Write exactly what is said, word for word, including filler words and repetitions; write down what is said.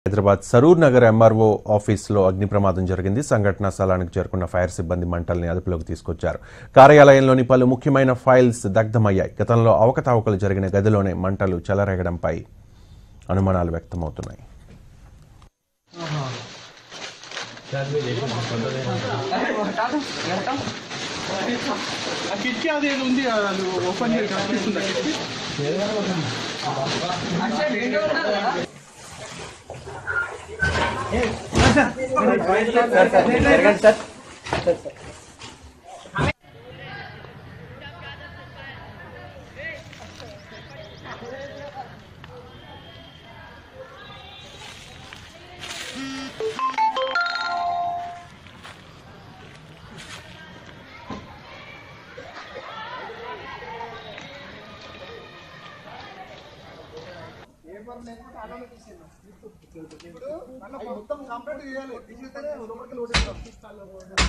Hyderabad Saroor Nagar MRO ఆఫీసులో అగ్ని ప్రమాదం జరిగింది. సంఘటనా స్థలానికి చేరుకున్న ఫైర్ సిబ్బంది మంటల్ని అదుపులోకి తీసుకొచ్చారు. కార్యాలయంలోని పలు ముఖ్యమైన ఫైల్స్ దగ్ధమయ్యాయి. గతంలో అవకతవకలు జరిగిన గదిలోనే మంటలు చెలరేగడంపై అనుమానాలు వ్యక్తమవుతున్నాయి. ఇప్పుడు మొత్తం కంప్లీట్ చేయాలి.